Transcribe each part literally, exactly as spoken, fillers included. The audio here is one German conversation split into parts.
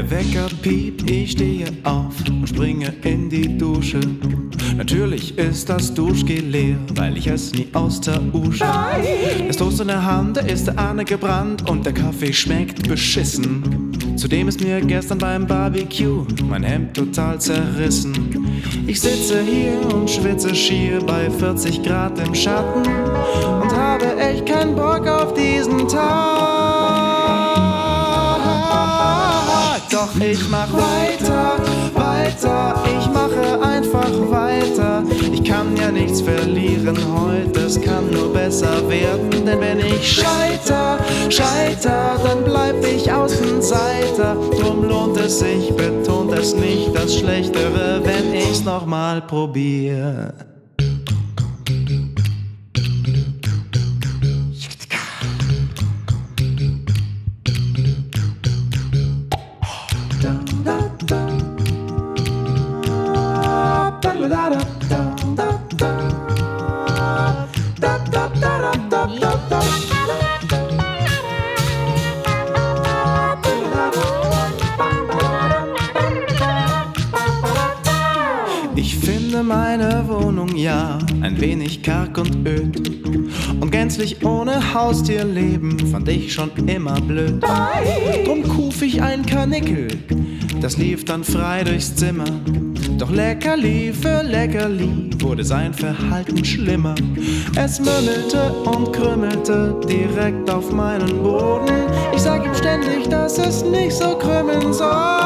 Der Wecker piept, ich stehe auf und springe in die Dusche. Natürlich ist das Duschgel leer, weil ich es nie aus der Usche. Das Toast in der Hand, der ist der Ahne gebrannt und der Kaffee schmeckt beschissen. Zudem ist mir gestern beim Barbecue mein Hemd total zerrissen. Ich sitze hier und schwitze schier bei vierzig Grad im Schatten und habe echt keinen Bock auf diesen Tag. Doch ich mach weiter, weiter, ich mache einfach weiter. Ich kann ja nichts verlieren heute, es kann nur besser werden. Denn wenn ich scheiter, scheiter, dann bleib ich Außenseiter. Drum lohnt es sich, betont es nicht das Schlechtere, wenn ich's nochmal probier. Ich finde meine Wohnung ja ein wenig karg und öd und gänzlich ohne Haustierleben fand ich schon immer blöd. Drum kuf ich ein Karnickel, das lief dann frei durchs Zimmer. Doch Leckerli für Leckerli wurde sein Verhalten schlimmer. Es mümmelte und krümmelte direkt auf meinen Boden. Ich sag ihm ständig, dass es nicht so krümmeln soll.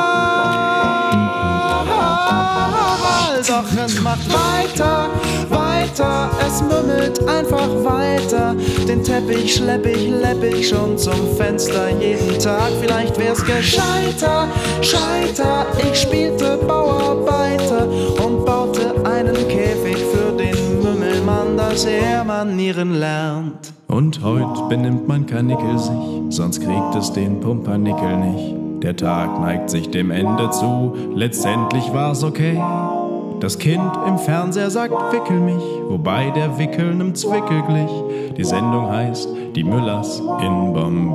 Doch es macht weiter, weiter, es mümmelt einfach weiter. Den Teppich schlepp ich, lepp ich schon zum Fenster jeden Tag. Vielleicht wär's gescheiter, scheiter, ich spielte Bauarbeiter und baute einen Käfig für den Mümmelmann, dass er Manieren lernt. Und heut benimmt mein Karnickel sich, sonst kriegt es den Pumpernickel nicht. Der Tag neigt sich dem Ende zu, letztendlich war's okay. Das Kind im Fernseher sagt, wickel mich, wobei der Wickel nem Zwickel glich. Die Sendung heißt Die Müllers in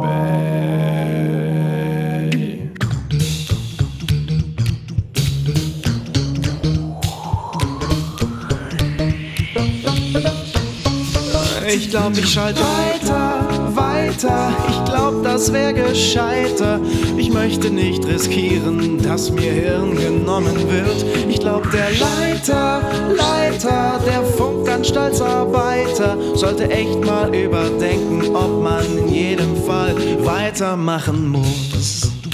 Bombay. Ich glaub, ich schalte weiter, weiter. Ich glaub, das wär gescheiter. Ich möchte nicht riskieren, dass mir Hirn genommen wird. Ich glaub, der Leiter, Leiter der Funkanstaltsarbeiter sollte echt mal überdenken, ob man in jedem Fall weitermachen muss.